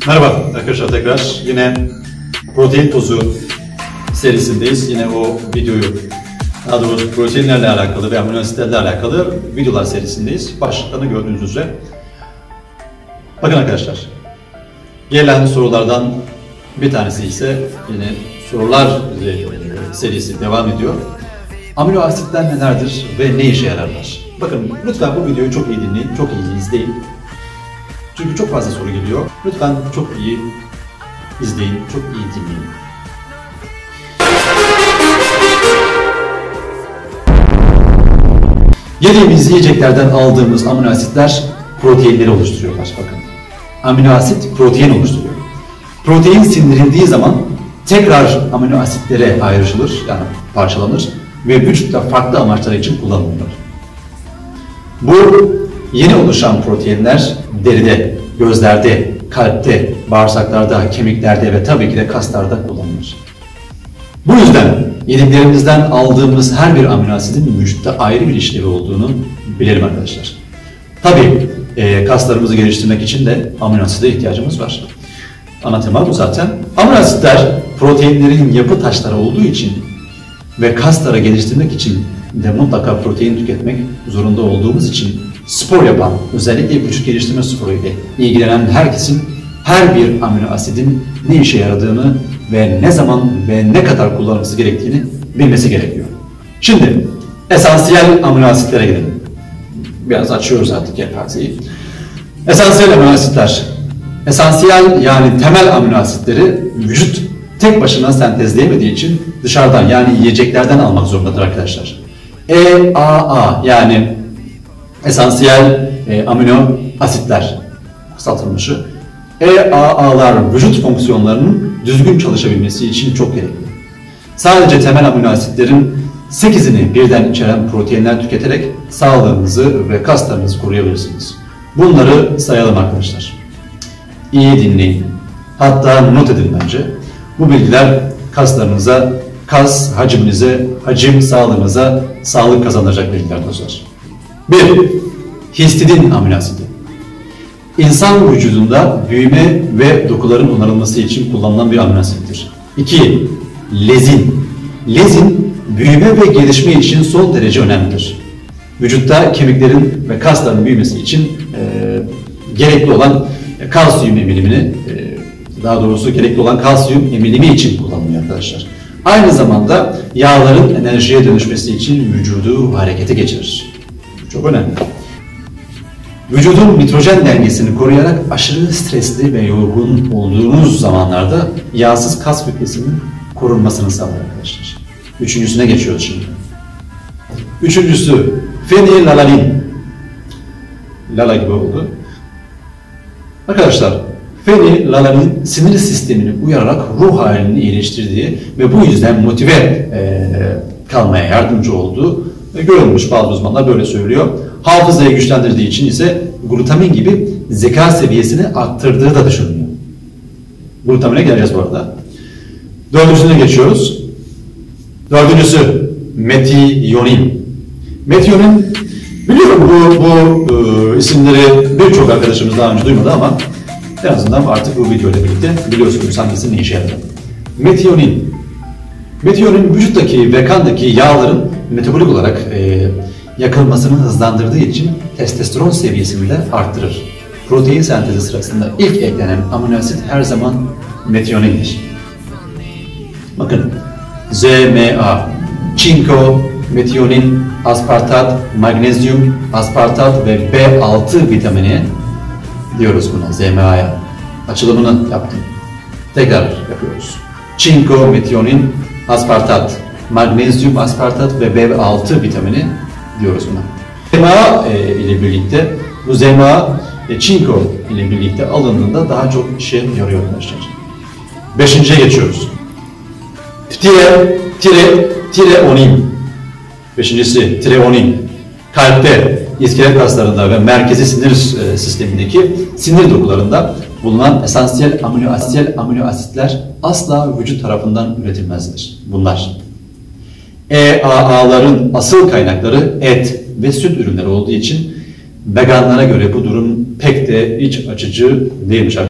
Merhaba arkadaşlar, tekrar yine protein tozu serisindeyiz. Yine o videoyu, daha doğrusu proteinlerle alakalı ve amino asitlerle alakalı videolar serisindeyiz. Başlıklarını gördüğünüz üzere. Bakın arkadaşlar, gelen sorulardan bir tanesi ise yine sorular serisi devam ediyor. Amino asitler nelerdir ve ne işe yararlar? Bakın lütfen bu videoyu çok iyi dinleyin, çok iyi izleyin. Çünkü çok fazla soru geliyor. Lütfen çok iyi izleyin, çok iyi dinleyin. Yediğimiz yiyeceklerden aldığımız amino asitler proteinleri oluşturuyorlar. Bakın. Amino asit protein oluşturuyor. Protein sindirildiği zaman tekrar amino asitlere ayrışılır, yani parçalanır ve vücutta farklı amaçlar için kullanılır. Bu yeni oluşan proteinler deride, gözlerde, kalpte, bağırsaklarda, kemiklerde ve tabii ki de kaslarda kullanılır. Bu yüzden yediklerimizden aldığımız her bir amino asidin vücutta ayrı bir işlevi olduğunu bilelim arkadaşlar. Tabii kaslarımızı geliştirmek için de amino asite ihtiyacımız var. Ana tema bu zaten. Amino asitler proteinlerin yapı taşları olduğu için ve kasları geliştirmek için de mutlaka protein tüketmek zorunda olduğumuz için spor yapan, özellikle vücut geliştirme sporu ile ilgilenen herkesin her bir amino asidin ne işe yaradığını ve ne zaman ve ne kadar kullanılması gerektiğini bilmesi gerekiyor. Şimdi esansiyel amino asitlere gelelim. Biraz açıyoruz artık yelpazeyi. Esansiyel amino asitler. Esansiyel yani temel amino asitleri vücut tek başına sentezleyemediği için dışarıdan yani yiyeceklerden almak zorundadır arkadaşlar. EAA yani esansiyel amino asitler kısaltılmışı. EAA'lar vücut fonksiyonlarının düzgün çalışabilmesi için çok gerekli. Sadece temel amino asitlerin 8'ini birden içeren proteinler tüketerek sağlığınızı ve kaslarınızı koruyabilirsiniz. Bunları sayalım arkadaşlar. İyi dinleyin. Hatta not edin bence. Bu bilgiler kaslarınıza, kas hacminize, hacim sağlığınıza sağlık kazandıracak bilgiler dostlar. 1. Histidin amino asidi. İnsan vücudunda büyüme ve dokuların onarılması için kullanılan bir amino asittir. 2. Lezin. Lezin, büyüme ve gelişme için son derece önemlidir. Vücutta kemiklerin ve kasların büyümesi için gerekli olan kalsiyum emilimini, daha doğrusu gerekli olan kalsiyum emilimi için kullanılıyor arkadaşlar. Aynı zamanda yağların enerjiye dönüşmesi için vücudu harekete geçirir. Çok önemli. Vücudun nitrojen dengesini koruyarak aşırı stresli ve yorgun olduğunuz zamanlarda yağsız kas kütlesinin korunmasını sağlar arkadaşlar. Üçüncüsüne geçiyoruz şimdi. Üçüncüsü fenilalanin. Lala gibi oldu. Arkadaşlar fenilalanin sinir sistemini uyararak ruh halini iyileştirdiği ve bu yüzden motive kalmaya yardımcı olduğu görülmüş, bazı uzmanlar böyle söylüyor. Hafızayı güçlendirdiği için ise glutamin gibi zeka seviyesini arttırdığı da düşünülüyor. Glutamine geleceğiz bu arada. Dördüncüsüne geçiyoruz. Dördüncüsü metiyonin. Metiyonin, biliyorum bu isimleri birçok arkadaşımız daha önce duymadı ama en azından artık bu video ile birlikte biliyorsunuz hangisinin ne işe yaradığını. Metiyonin. Metiyonin vücuttaki ve kandaki yağların metabolik olarak yakılmasını hızlandırdığı için testosteron seviyesini de arttırır. Protein sentezi sırasında ilk eklenen amino asit her zaman metiyonindir. Bakın ZMA, çinko, metiyonin, aspartat, magnezyum, aspartat ve B6 vitamini diyoruz buna, ZMA'ya. Açılımını yaptım. Tekrar yapıyoruz. Çinko, metiyonin, aspartat, magnezyum, aspartat ve B6 vitamini diyoruz buna. ZMA ile birlikte, bu ZMA çinko ile birlikte alındığında daha çok işe yarıyor arkadaşlar. Beşinciye geçiyoruz. Tireonin. Beşincisi tireonin. Kalpte, iskelet kaslarında ve merkezi sinir sistemindeki sinir dokularında bulunan esansiyel amino asitler asla vücut tarafından üretilmezler. Bunlar. EAA'ların asıl kaynakları et ve süt ürünleri olduğu için veganlara göre bu durum pek de iç açıcı değilmiş.